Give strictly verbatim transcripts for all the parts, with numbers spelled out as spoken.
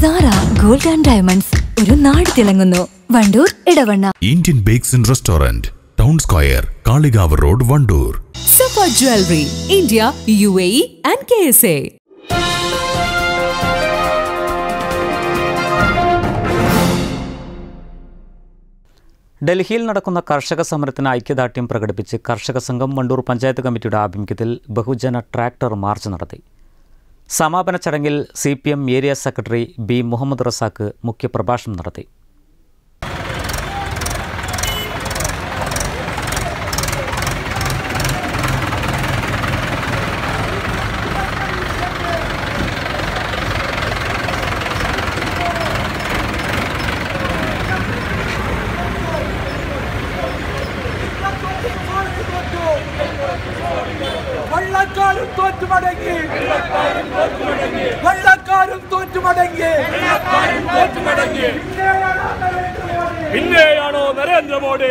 Zara Gold and Diamonds. ഒരു നാട് തിളങ്ങുന്നു. Wandoor Edavanna. Indian Bakes and Restaurant, Town Square, Kalikavu Road, Wandoor. Super Jewelry, India, U A E and K S A. ഡൽഹിയിൽ നടക്കുന്ന കർഷക സമരത്തിന് ഐക്യദാർഢ്യം പ്രകടിപ്പിച്ച് കർഷക സംഘം വണ്ടൂർ പഞ്ചായത്ത് കമ്മിറ്റിയുടെ ആഭിമുഖ്യത്തിൽ ബഹുജന ട്രാക്ടർ മാർച്ച് നടത്തി. സമാപന ചടങ്ങിൽ C P M area secretary B Muhammad Razak മുഖ്യപ്രഭാഷണം നടത്തി. വെള്ളക്കാരും തോറ്റുമടങ്ങി വെള്ളക്കാരും തോറ്റുമടങ്ങി പിന്നെയാണോ നരേന്ദ്രമോദി?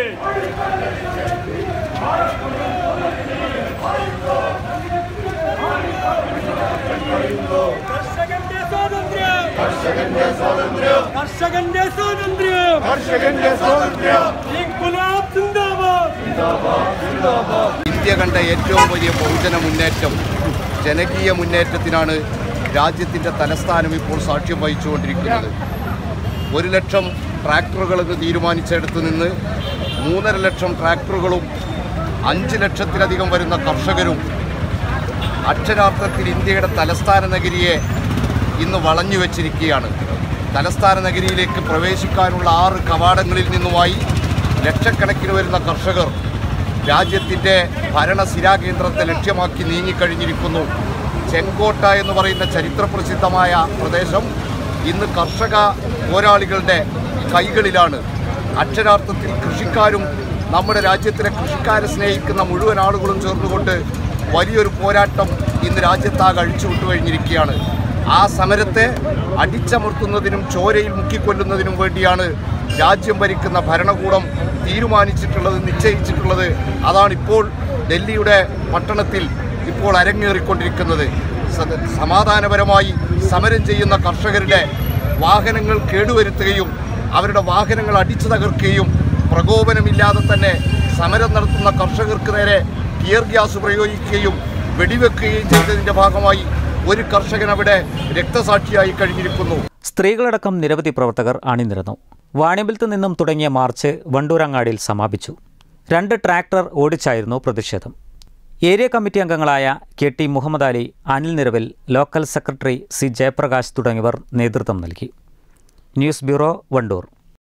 കർഷകന്റെ സ്വാതന്ത്ര്യം കർഷകന്റെ സ്വാതന്ത്ര്യം കർഷകന്റെ സ്വാതന്ത്ര്യം കർഷകന്റെ സ്വാതന്ത്ര്യം ഇൻക്ലാബ് സിന്ദാബാദ് സിന്ദാബാദ് സിന്ദാബാദ്. ഇന്ത്യ കണ്ട ഏറ്റവും വലിയ ബഹുജന മുന്നേറ്റം, ജനകീയ മുന്നേറ്റത്തിനാണ് രാജ്യത്തിൻ്റെ തലസ്ഥാനം ഇപ്പോൾ സാക്ഷ്യം വഹിച്ചുകൊണ്ടിരിക്കുന്നത്. ഒരു ലക്ഷം ട്രാക്ടറുകളെന്ന് തീരുമാനിച്ചെടുത്ത് നിന്ന് മൂന്നര ലക്ഷം ട്രാക്ടറുകളും അഞ്ച് ലക്ഷത്തിലധികം വരുന്ന കർഷകരും അക്ഷരാർത്ഥത്തിൽ ഇന്ത്യയുടെ തലസ്ഥാന നഗരിയെ ഇന്ന് വളഞ്ഞു വച്ചിരിക്കുകയാണ്. തലസ്ഥാന നഗരിയിലേക്ക് പ്രവേശിക്കാനുള്ള ആറ് കവാടങ്ങളിൽ നിന്നുമായി ലക്ഷക്കണക്കിന് വരുന്ന കർഷകർ രാജ്യത്തിൻ്റെ ഭരണസിരാകേന്ദ്രത്തെ ലക്ഷ്യമാക്കി നീങ്ങിക്കഴിഞ്ഞിരിക്കുന്നു. ചെങ്കോട്ട എന്ന് പറയുന്ന ചരിത്രപ്രസിദ്ധമായ പ്രദേശം ഇന്ന് കർഷക പോരാളികളുടെ കൈകളിലാണ്. അക്ഷരാർത്ഥത്തിൽ കൃഷിക്കാരും നമ്മുടെ രാജ്യത്തിലെ കൃഷിക്കാരെ സ്നേഹിക്കുന്ന മുഴുവൻ ആളുകളും ചേർന്നുകൊണ്ട് വലിയൊരു പോരാട്ടം ഇന്ന് രാജ്യത്താകെ അഴിച്ചുവിട്ടു കഴിഞ്ഞിരിക്കുകയാണ്. ആ സമരത്തെ അടിച്ചമർത്തുന്നതിനും ചോരയിൽ മുക്കിക്കൊല്ലുന്നതിനും വേണ്ടിയാണ് രാജ്യം ഭരിക്കുന്ന ഭരണകൂടം തീരുമാനിച്ചിട്ടുള്ളത്, നിശ്ചയിച്ചിട്ടുള്ളത്. അതാണിപ്പോൾ ഡൽഹിയുടെ പട്ടണത്തിൽ ഇപ്പോൾ അരങ്ങേറിക്കൊണ്ടിരിക്കുന്നത്. സമാധാനപരമായി സമരം ചെയ്യുന്ന കർഷകരുടെ വാഹനങ്ങൾ കേടുവരുത്തുകയും അവരുടെ വാഹനങ്ങൾ അടിച്ചു തകർക്കുകയും പ്രകോപനമില്ലാതെ തന്നെ സമരം നടത്തുന്ന കർഷകർക്ക് നേരെ ടിയർ ഗ്യാസ് പ്രയോഗിക്കുകയും വെടിവെക്കുകയും ചെയ്തതിൻ്റെ ഭാഗമായി ഒരു കർഷകൻ അവിടെ രക്തസാക്ഷിയായി കഴിഞ്ഞിരിക്കുന്നു. സ്ത്രീകളടക്കം നിരവധി പ്രവർത്തകർ അണിനിരന്നു. വാണിയമ്പലത്ത് നിന്നും തുടങ്ങിയ മാർച്ച് വണ്ടൂരങ്ങാടിയിൽ സമാപിച്ചു. രണ്ട് ട്രാക്ടർ ഓടിച്ചായിരുന്നു പ്രതിഷേധം. ഏരിയ കമ്മിറ്റി അംഗങ്ങളായ K T Muhammad Ali, Anil Niraval, local secretary C Jayaprakash തുടങ്ങിയവർ നേതൃത്വം നൽകി. News bureau, Wandoor.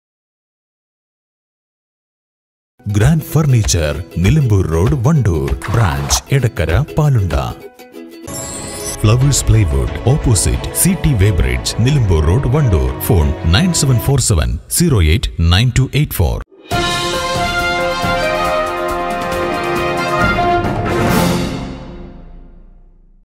Grand furniture, Nilambur road, Wandoor. Branch Edakkara, Palunda. Flowers plywood, opposite C T weighbridge, Nilambur road, Wandoor. Phone nine seven four seven zero eight nine two eight four.